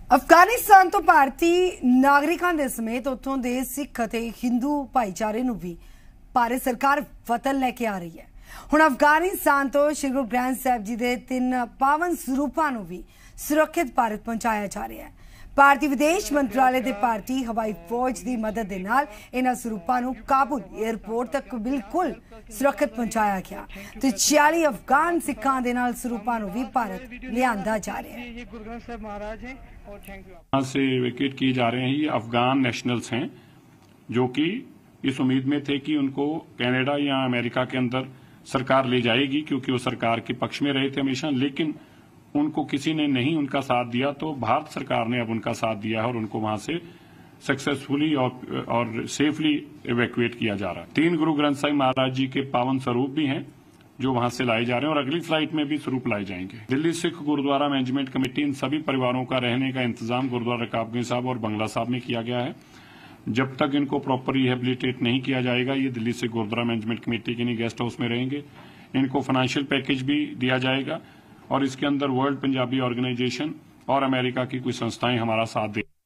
अफगानिस्तान तो भारती नागरिकों के समेत उत्थों के सिख और हिंदू भाईचारे नूं भी भारत सरकार वतन लैके आ रही है। हुण अफगानिस्तान तो श्री गुरु ग्रंथ साहिब जी के 3 पावन स्वरूपों नूं भी सुरक्षित भारत पहुंचाया जा रहा है। भारतीय विदेश मंत्रालय के भारतीय हवाई फौज की मदद के नाल इन्हां स्वरूपों नूं काबुल एयरपोर्ट तक बिल्कुल सुरक्षित पहुंचाया गया तो 46 अफगान सिखां दे नाल स्वरूपों नूं भी भारत लिआंदा जा रहा है। गुरु ग्रंथ साहब महाराज हैं और थैंक यू। यहाँ से वेकेट किए जा रहे हैं। ये अफगान नेशनल्स हैं जो कि इस उम्मीद में थे कि उनको कनाडा या अमेरिका के अंदर सरकार ले जाएगी, क्योंकि वो सरकार के पक्ष में रहे थे हमेशा, लेकिन उनको किसी ने नहीं उनका साथ दिया। तो भारत सरकार ने अब उनका साथ दिया है और उनको वहां से सक्सेसफुली और सेफली इवैक्यूएट किया जा रहा है। 3 गुरु ग्रंथ साहिब महाराज जी के पावन स्वरूप भी हैं जो वहां से लाए जा रहे हैं और अगली फ्लाइट में भी स्वरूप लाए जाएंगे। दिल्ली सिख गुरुद्वारा मैनेजमेंट कमेटी इन सभी परिवारों का रहने का इंतजाम गुरुद्वारा रकाबगंज साहब और बंगला साहब में किया गया है। जब तक इनको प्रॉपर रिहेबिलिटेट नहीं किया जाएगा, ये दिल्ली सिख गुरुद्वारा मैनेजमेंट कमेटी के नहीं गेस्ट हाउस में रहेंगे। इनको फाइनेंशियल पैकेज भी दिया जाएगा और इसके अंदर वर्ल्ड पंजाबी ऑर्गेनाइजेशन और अमेरिका की कुछ संस्थाएं हमारा साथ दें।